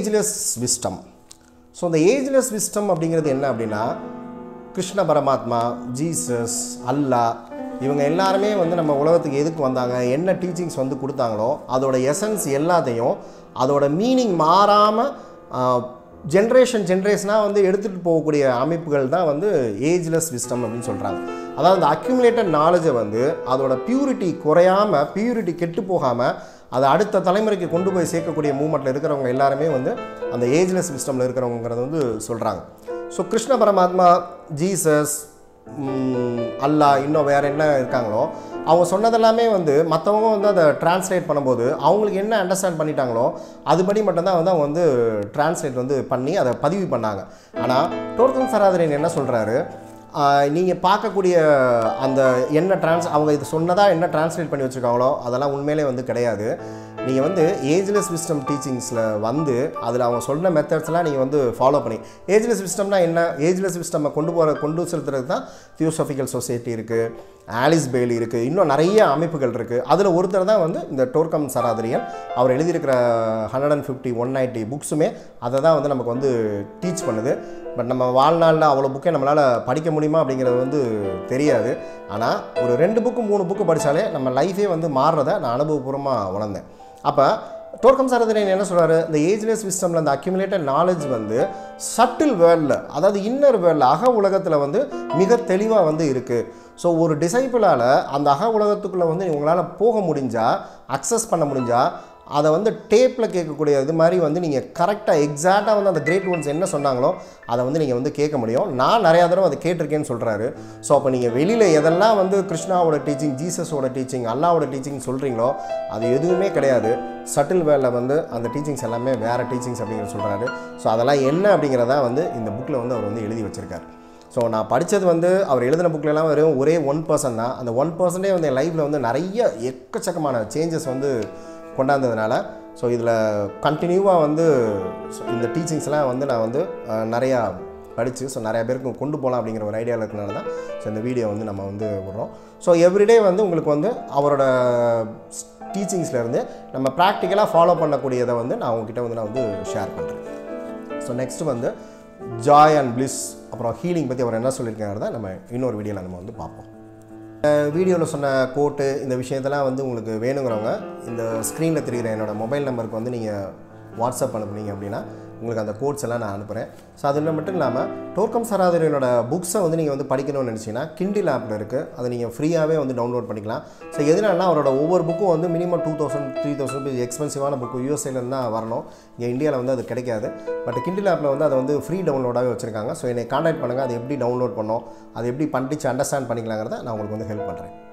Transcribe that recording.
Ageless Wisdom. So இந்த ageless wisdom அப்படிங்கிறது என்ன அப்படின்னா, கிருஷ்ண பரமாத்மா, ஜீசஸ், அல்லாஹ் இவங்க எல்லாருமே வந்து நம்ம உலகத்துக்கு எதுக்கு வந்தாங்க, என்ன டீச்சிங்ஸ் வந்து கொடுத்தாங்களோ அதோட எசன்ஸ் எல்லாத்தையும் அதோட மீனிங் மாறாமல் ஜென்ரேஷனாக வந்து எடுத்துகிட்டு போகக்கூடிய அமைப்புகள் தான் வந்து ஏஜ்லெஸ் விஸ்டம் அப்படின்னு சொல்கிறாங்க. அதாவது அந்த அக்யூமுலேட்டட் நாலேஜை வந்து அதோட பியூரிட்டி குறையாமல், பியூரிட்டி கெட்டு போகாமல் அதை அடுத்த தலைமுறைக்கு கொண்டு போய் சேர்க்கக்கூடிய மூமெண்ட்டில் இருக்கிறவங்க எல்லாருமே வந்து அந்த ஏஜ்லெஸ் விஸ்டமில் இருக்கிறவங்கிறத வந்து சொல்கிறாங்க. ஸோ கிருஷ்ண பரமாத்மா, ஜீசஸ், அல்லாஹ், இன்னும் வேறு என்ன இருக்காங்களோ அவங்க சொன்னதெல்லாமே வந்து மற்றவங்க வந்து அதை டிரான்ஸ்லேட் பண்ணும்போது அவங்களுக்கு என்ன அண்டர்ஸ்டாண்ட் பண்ணிட்டாங்களோ அதுபடி மட்டும்தான் வந்து அவங்க வந்து டிரான்ஸ்லேட் வந்து பண்ணி அதை பதிவு பண்ணாங்க. ஆனால் டோர்கம் சராதரியன் என்ன சொல்கிறாரு, நீங்கள் பார்க்கக்கூடிய அந்த என்ன அவங்க இது சொன்னதாக என்ன டிரான்ஸ்லேட் பண்ணி வச்சுருக்காங்களோ அதெல்லாம் உண்மையிலே வந்து கிடையாது. நீங்கள் வந்து ஏஜ்லெஸ் விஸ்டம் டீச்சிங்ஸில் வந்து அதில் அவங்க சொன்ன மெத்தட்ஸ்லாம் நீங்கள் வந்து ஃபாலோ பண்ணி, ஏஜ்லெஸ் விஸ்டம்னா என்ன, ஏஜ்லெஸ் விஸ்டம்மை கொண்டு செலுத்துறது தான் தியோசபிக்கல் சொசைட்டி இருக்குது, ஆலிஸ் பெய்லி இருக்குது, இன்னும் நிறைய அமைப்புகள் இருக்குது. அதில் ஒருத்தர் தான் வந்து இந்த டோர்கம் சராதரியன். அவர் எழுதியிருக்கிற 150 190 புக்ஸுமே அதை தான் வந்து நமக்கு வந்து டீச் பண்ணுது. பட் நம்ம வாழ்நாளில் அவ்வளோ புக்கே நம்மளால் படிக்க முடியுமா அப்படிங்கிறது வந்து தெரியாது. ஆனால் ஒரு 2 புக்கு 3 புக்கு படித்தாலே நம்ம லைஃபே வந்து மாறுறதை நான் அனுபவபூர்வமாக உணர்ந்தேன். அப்போ டோர்கம் சராதரியன் என்ன சொல்கிறாரு, இந்த ஏஜ்லெஸ் விஸ்டமில் அந்த அக்யூமுலேட்டட் நாலேஜ் வந்து சட்டில் வேர்ல்டில், அதாவது இன்னர் வேர்ல்டில், அக உலகத்தில் வந்து மிக தெளிவாக வந்து இருக்குது. ஸோ ஒரு டிசைபிளால் அந்த அக உலகத்துக்குள்ளே வந்து உங்களால் போக முடிஞ்சால், அக்சஸ் பண்ண முடிஞ்சால், அதை வந்து டேப்பில் கேட்கக்கூடிய இது மாதிரி வந்து நீங்கள் கரெக்டாக எக்ஸாக்டாக வந்து அந்த கிரேட் ஒன்ஸ் என்ன சொன்னாங்களோ அதை வந்து நீங்கள் வந்து கேட்க முடியும். நான் நிறையா தடவை அதை கேட்டிருக்கேன்னு சொல்கிறாரு. ஸோ அப்போ நீங்கள் வெளியில் எதெல்லாம் வந்து கிருஷ்ணாவோட டீச்சிங், ஜீசஸோட டீச்சிங், அல்லாவோட டீச்சிங் சொல்கிறீங்களோ அது எதுவுமே கிடையாது. சட்டில் வேலில் வந்து அந்த டீச்சிங்ஸ் எல்லாமே வேறு டீச்சிங்ஸ் அப்படிங்கிற சொல்கிறாரு. ஸோ அதெல்லாம் என்ன அப்படிங்கிறதா வந்து இந்த புக்கில் வந்து அவர் வந்து எழுதி வச்சுருக்காரு. ஸோ நான் படித்தது வந்து அவர் எழுதின புக்கிலலாம் வெறும் ஒரே 1% தான். அந்த 1% வந்து என் லைஃப்பில் வந்து நிறைய எக்கச்சக்கமான சேஞ்சஸ் வந்து கொண்டாந்ததுனால, ஸோ இதில் கண்டினியூவாக வந்து இந்த டீச்சிங்ஸ்லாம் வந்து நான் வந்து நிறையா படித்து ஸோ நிறையா பேருக்கு கொண்டு போகலாம் அப்படிங்கிற ஒரு ஐடியாவில் இருக்கிறனால தான் ஸோ இந்த வீடியோ வந்து நம்ம வந்து விடுறோம். ஸோ எவ்ரிடே வந்து உங்களுக்கு வந்து அவரோட டீச்சிங்ஸ்லேருந்து நம்ம ப்ராக்டிக்கலாக ஃபாலோ பண்ணக்கூடியதை வந்து நான் உங்ககிட்ட வந்து நான் வந்து ஷேர் பண்ணுறேன். ஸோ நெக்ஸ்ட்டு வந்து ஜாய் அண்ட் பிளிஸ் அப்புறம் ஹீலிங் பற்றி அவர் என்ன சொல்லியிருக்காங்கிறத நம்ம இன்னொரு வீடியோவில் நம்ம வந்து பார்ப்போம். வீடியோவில் சொன்ன கோட்டு இந்த விஷயத்தெல்லாம் வந்து உங்களுக்கு வேணுங்கிறவங்க இந்த ஸ்க்ரீனில் தெரிகிற என்னோடய மொபைல் நம்பருக்கு வந்து நீங்கள் வாட்ஸ்அப் அனுப்புனீங்க அப்படின்னா உங்களுக்கு அந்த கோட்ஸ் எல்லாம் நான் அனுப்புகிறேன். ஸோ அதில் மட்டும் இல்லாமல் டோர்கம் சராதரியனோட புக்ஸை வந்து நீங்கள் வந்து படிக்கணும்னு நினச்சிங்கன்னா கிண்டில் ஆப்பில் இருக்குது, அதை நீங்கள் ஃப்ரீயாகவே வந்து டவுன்லோட் பண்ணிக்கலாம். ஸோ எதுனாலனா அவரோட ஒவ்வொரு புக்கும் வந்து மினிமம் 2000-3000 எக்ஸ்பென்சிவான புக்கு யூஎஸ்ஏலேருந்து தான் வரணும். இங்கே இந்தியாவில் வந்து அது கிடைக்காது. பட் கிண்டில் ஆப்பில் வந்து அதை வந்து ஃப்ரீ டவுன்லோடாகவே வச்சுருக்காங்க. ஸோ என்னை கான்டாக்ட் பண்ணுங்கள், அதை எப்படி டவுன்லோட் பண்ணோம், அதை எப்படி படித்து அண்டர்ஸ்டாண்ட் பண்ணிக்கலாங்கிறத நான் உங்களுக்கு வந்து ஹெல்ப் பண்ணுறேன்.